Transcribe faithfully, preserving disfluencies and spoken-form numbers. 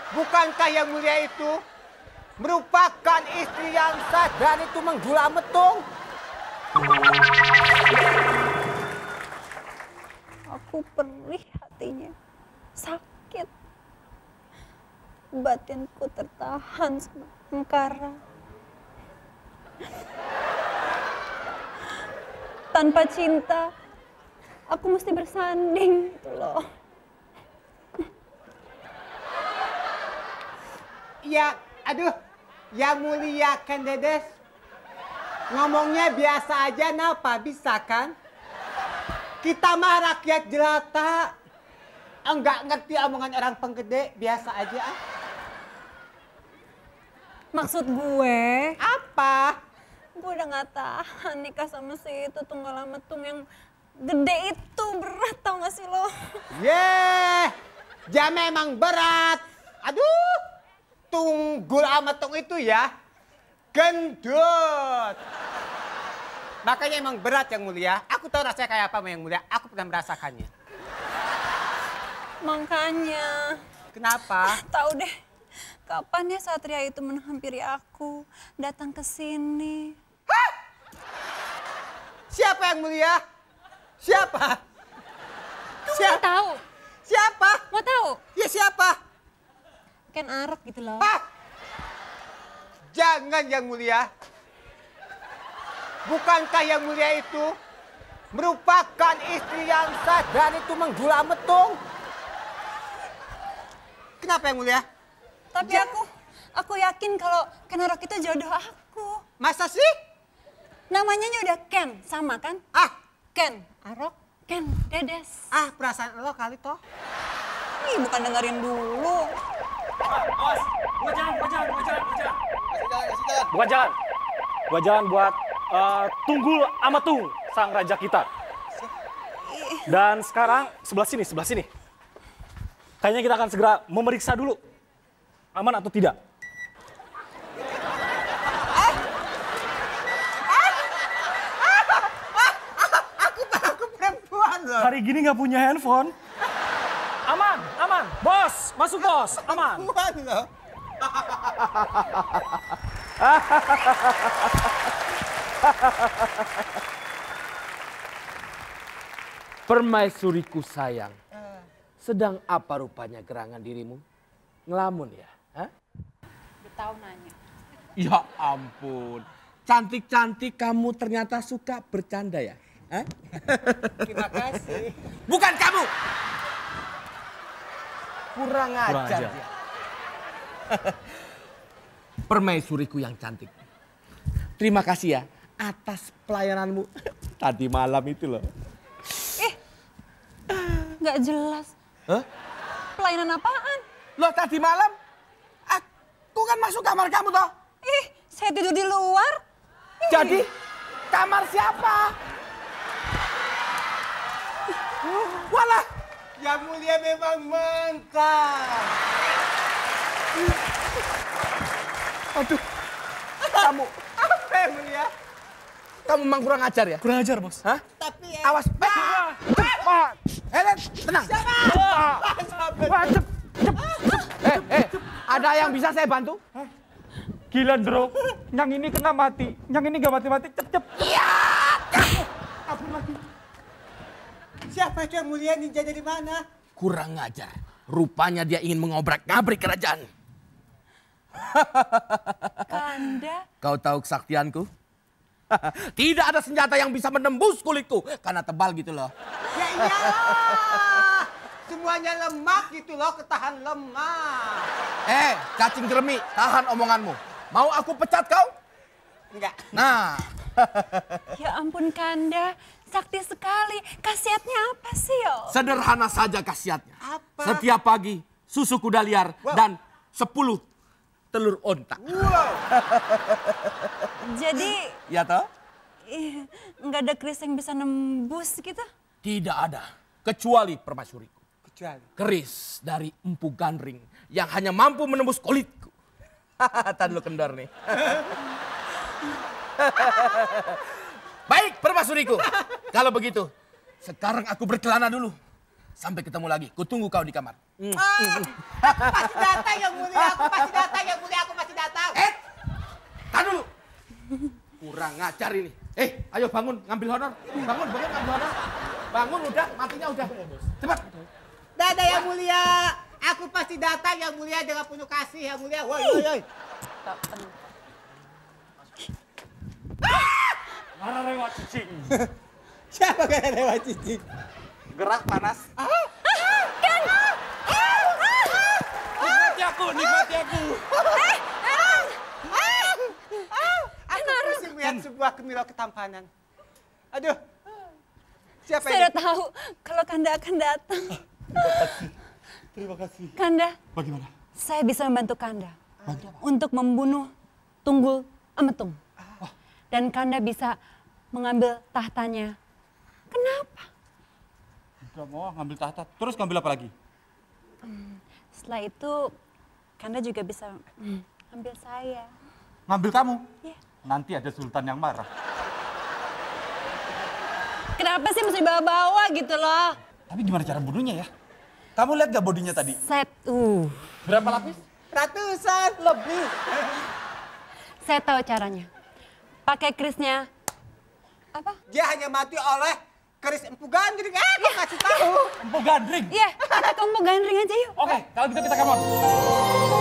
Bukankah yang mulia itu merupakan istri yang sah dan itu menggula metung? Aku perih hatinya, sakit. Batinku tertahan sama angkara. Tanpa cinta, aku mesti bersanding gitu loh. Ya, aduh, yang mulia kan Dedes. Ngomongnya biasa aja, napa bisa kan? Kita mah rakyat jelata. Enggak ngerti omongan orang penggede, biasa aja ah. Maksud gue, Apa? gue udah gak tahan nikah sama si itu tunggal metung yang gede itu, berat tau gak sih lo? Yeh, ya memang berat. Aduh, tunggul ametung itu ya gendut. Makanya emang berat yang mulia. Aku tahu rasanya kayak apa yang mulia. Aku pernah merasakannya. Makanya. Kenapa? Tahu deh, kapan ya Satria itu menghampiri aku, datang ke sini. Hah? Siapa yang mulia? Siapa? Kamu mau tahu? Siapa? Mau tahu? Ya siapa? Ken Arok gitu loh. Hah? Jangan yang mulia. Bukankah yang mulia itu merupakan istri yang sah dan itu menggula metung? Kenapa yang mulia? Tapi Ja- aku, aku yakin kalau Ken Arok itu jodoh aku. Masa sih? Namanya udah Ken, sama kan? Ah, Ken Arok, Ken Dedes. ah perasaan lo kali toh. Ih, bukan dengerin dulu. Awas, buat jalan, buat jalan, buat jalan, buat jalan. Buat jalan. Buat jalan buat uh, Tunggul Amatung, sang raja kita. Dan sekarang sebelah sini, sebelah sini. Kayaknya kita akan segera memeriksa dulu. Aman atau tidak? Aku aku perempuan loh. Hari gini nggak punya handphone. Aman, aman. Bos, masuk bos. Aman. Perempuan loh. Permaisuriku sayang, sedang apa rupanya gerangan dirimu? Ngelamun ya? Hah? Tahu nanya. Ya ampun, cantik-cantik kamu ternyata suka bercanda ya? Hah? Terima kasih. Bukan kamu! Kurang Kurang ajar ajar. dia. Permaisuriku yang cantik. Terima kasih ya atas pelayananmu tadi malam itu loh. Nggak jelas. Hah? Pelayanan apaan? Loh tadi malam aku kan masuk kamar kamu toh. Ih, saya tidur di luar. Ih. Jadi kamar siapa? Walah, Yang mulia memang mengkar. aduh, kamu, Apa yang mulia? kamu memang kurang ajar ya? Kurang ajar bos. Hah? Tapi ya. Awas, Pak! Pak! Helen, tenang. Pak, cep, cep. Eh, eh, ada yang bisa saya bantu? Gila bro, yang ini kena mati, yang ini gak mati-mati, cep-cep. Siapa itu yang mulia, ninja dari mana? Kurang ajar. Rupanya dia ingin mengobrak-ngabrik kerajaan. Kanda. Kau tahu kesaktianku? Tidak ada senjata yang bisa menembus kulitku karena tebal gitu loh. Ya iyalah. Semuanya lemak gitu loh, ketahan lemak. Eh, cacing kremi, tahan omonganmu. Mau aku pecat kau? Enggak. Nah, Ya ampun Kanda, sakti sekali. Khasiatnya apa sih yo? sederhana saja khasiatnya. Apa? Setiap pagi susu kuda liar Wow. dan sepuluh telur onta. Wow. Jadi Ya toh? ih, nggak ada keris yang bisa nembus gitu? Tidak ada, kecuali permaisuriku. Kecuali. Keris dari Empu Gandring yang hanya mampu menembus kulitku. Tadi lu kendor nih. Baik permaisuriku, kalau begitu sekarang aku berkelana dulu. Sampai ketemu lagi. Kutunggu kau di kamar. Ah, aku pasti datang yang mulia, aku pasti datang yang mulia, aku pasti datang. Eh, tahan dulu. Kurang ngajar ini. Eh, ayo bangun, ngambil honor. Bangun, bangun, ngambil honor. Bangun, udah, matinya udah. Cepat. Dadah yang mulia, aku pasti datang yang mulia dengan penuh kasih yang mulia. Woi, woi, woi. Mana lewat cicing? Siapa kaya lewat cicing? Gerak panas. Ah, Kan! Nikmati aku, nikmati aku. aku pusing melihat sebuah kemilau ketampanan. Aduh, siapa Saya ini? udah tahu kalau Kanda akan datang. Terima kasih. Kanda, Bagaimana? saya bisa membantu Kanda untuk membunuh Tunggul Ametung. Dan Kanda bisa mengambil tahtanya. Kenapa? Gak mau ngambil tahta. Terus ngambil apa lagi? Setelah itu, Kanda juga bisa hmm, ambil saya. Ngambil kamu? Iya. Nanti ada sultan yang marah. Kenapa sih mesti bawa-bawa gitu loh? Tapi gimana cara bunuhnya ya? Kamu lihat gak bodinya tadi? Set, uh, Berapa lapis? Ratusan lebih. saya tahu caranya. Pakai kerisnya. Apa? Dia hanya mati oleh keris empu gandring. Eh, kok kasih tahu? Empu gandring. Iya, kamu gandring aja yuk. Oke, kalau gitu kita come on.